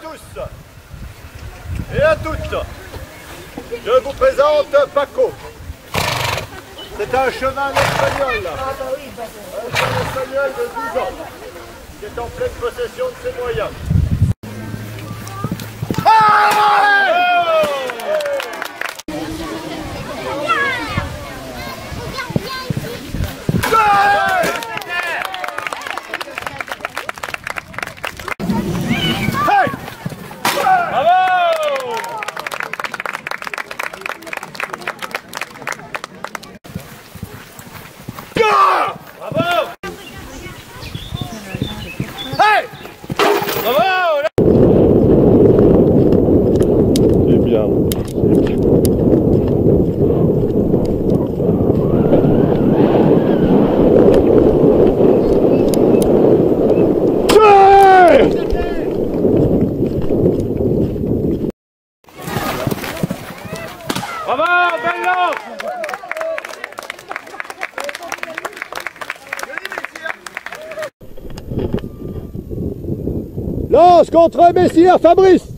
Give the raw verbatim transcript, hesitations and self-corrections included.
tous et à toutes, je vous présente Paco. C'est un cheval espagnol, un cheval espagnol de douze ans, qui est en pleine possession de ses moyens. Bravo, belle lance! Lance contre Messire Fabrice.